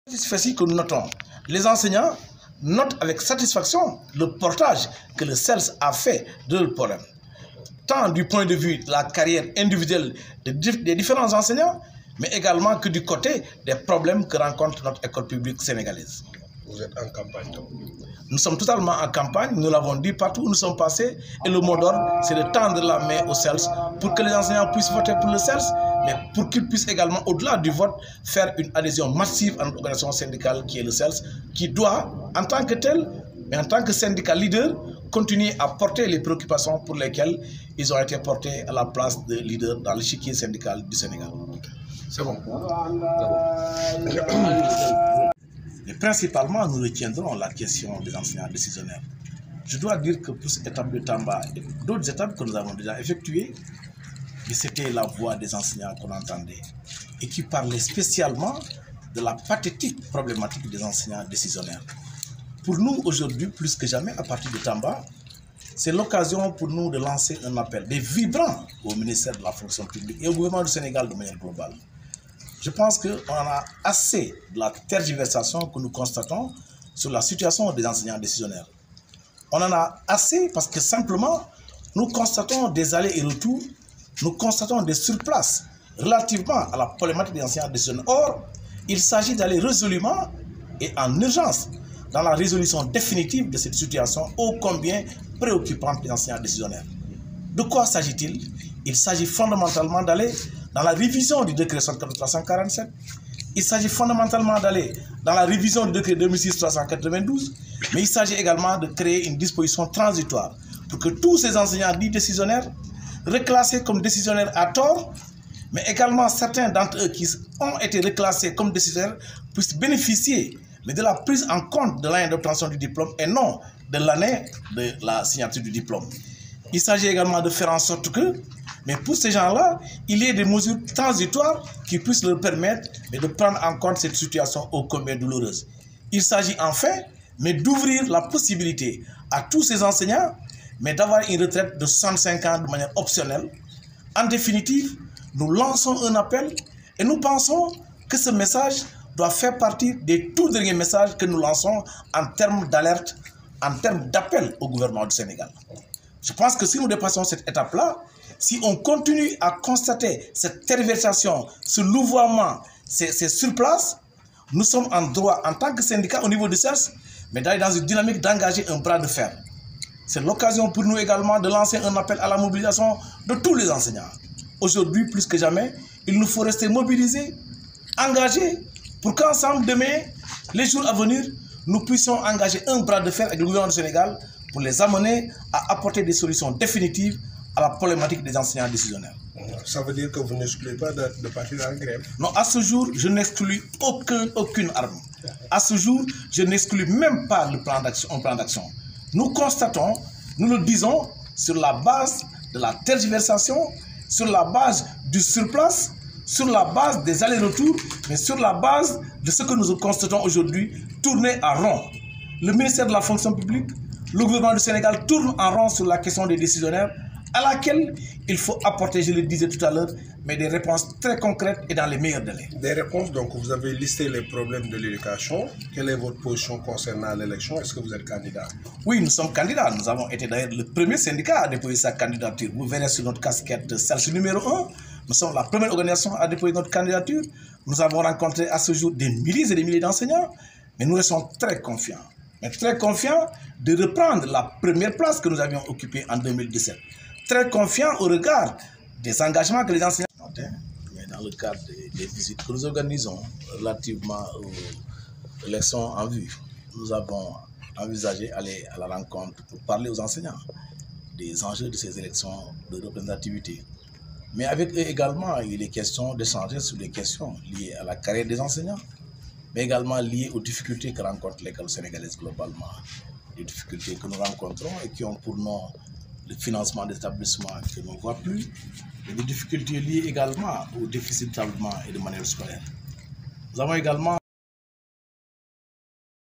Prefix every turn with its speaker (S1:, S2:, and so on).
S1: Satisfaction que nous notons. Les enseignants notent avec satisfaction le portage que le CELS a fait de leurs problèmes, tant du point de vue de la carrière individuelle des différents enseignants, mais également que du côté des problèmes que rencontre notre école publique sénégalaise.
S2: Vous êtes en campagne donc.
S1: Nous sommes totalement en campagne, nous l'avons dit partout où nous sommes passés, et le mot d'ordre, c'est de tendre la main au CELS pour que les enseignants puissent voter pour le CELS, mais pour qu'ils puissent également, au-delà du vote, faire une adhésion massive à notre organisation syndicale qui est le CELS, qui doit, en tant que tel, mais en tant que syndicat leader, continuer à porter les préoccupations pour lesquelles ils ont été portés à la place de leader dans l'échiquier syndical du Sénégal.
S2: C'est bon.
S1: Et principalement, nous retiendrons la question des enseignants décisionnaires. Je dois dire que pour cette étape de Tamba et d'autres étapes que nous avons déjà effectuées, c'était la voix des enseignants qu'on entendait et qui parlait spécialement de la pathétique problématique des enseignants décisionnaires. Pour nous, aujourd'hui, plus que jamais, à partir de Tamba, c'est l'occasion pour nous de lancer un appel des vibrants au ministère de la fonction publique et au gouvernement du Sénégal de manière globale. Je pense qu'on a assez de la tergiversation que nous constatons sur la situation des enseignants décisionnaires. On en a assez parce que simplement, nous constatons des allers et retours, nous constatons des surplaces relativement à la problématique des enseignants décisionnaires. Or, il s'agit d'aller résolument et en urgence dans la résolution définitive de cette situation ô combien préoccupante des enseignants décisionnaires. De quoi s'agit-il? Il s'agit fondamentalement d'aller dans la révision du décret 347. Il s'agit fondamentalement d'aller dans la révision du décret 2006-392, mais il s'agit également de créer une disposition transitoire pour que tous ces enseignants dits décisionnaires, reclassés comme décisionnaires à tort, mais également certains d'entre eux qui ont été reclassés comme décisionnaires, puissent bénéficier mais de la prise en compte de l'année d'obtention du diplôme et non de l'année de la signature du diplôme. Il s'agit également de faire en sorte que, mais pour ces gens-là, il y ait des mesures transitoires qui puissent leur permettre de prendre en compte cette situation ô combien douloureuse. Il s'agit enfin, mais d'ouvrir la possibilité à tous ces enseignants, mais d'avoir une retraite de 65 ans de manière optionnelle. En définitive, nous lançons un appel et nous pensons que ce message doit faire partie des tout derniers messages que nous lançons en termes d'alerte, en termes d'appel au gouvernement du Sénégal. Je pense que si nous dépassons cette étape-là, si on continue à constater cette tergiversation, ce louvoiement, ces surplaces, nous sommes en droit, en tant que syndicat au niveau du CELS, mais d'aller dans une dynamique d'engager un bras de fer. C'est l'occasion pour nous également de lancer un appel à la mobilisation de tous les enseignants. Aujourd'hui, plus que jamais, il nous faut rester mobilisés, engagés, pour qu'ensemble, demain, les jours à venir, nous puissions engager un bras de fer avec le gouvernement du Sénégal pour les amener à apporter des solutions définitives à la problématique des enseignants décisionnaires.
S2: Ça veut dire que vous n'excluez pas de partir en grève?
S1: Non, à ce jour, je n'exclus aucune arme. À ce jour, je n'exclus même pas un plan d'action. Nous constatons, nous le disons, sur la base de la tergiversation, sur la base du surplace, sur la base des allers-retours, mais sur la base de ce que nous constatons aujourd'hui, tourner en rond. Le ministère de la fonction publique, le gouvernement du Sénégal tourne en rond sur la question des décisionnaires, à laquelle il faut apporter, je le disais tout à l'heure, mais des réponses très concrètes et dans les meilleurs délais.
S2: Des réponses, donc vous avez listé les problèmes de l'éducation. Quelle est votre position concernant l'élection? Est-ce que vous êtes candidat?
S1: Oui, nous sommes candidats. Nous avons été d'ailleurs le premier syndicat à déposer sa candidature. Vous verrez sur notre casquette celle numéro 1. Nous sommes la première organisation à déposer notre candidature. Nous avons rencontré à ce jour des milliers et des milliers d'enseignants, mais nous restons très confiants. Mais très confiants de reprendre la première place que nous avions occupée en 2017. Très confiants au regard des engagements que les enseignants ont. Mais dans le cadre des visites que nous organisons relativement aux élections en vue, nous avons envisagé d'aller à la rencontre pour parler aux enseignants des enjeux de ces élections de représentativité. Mais avec eux également, il est question d'échanger sur les questions liées à la carrière des enseignants, mais également liées aux difficultés que rencontre l'école sénégalaise globalement. Des difficultés que nous rencontrons et qui ont pour nom le financement des établissements que l'on ne voit plus, et des difficultés liées également au déficit d'établissements et de manuels scolaires. Nous avons également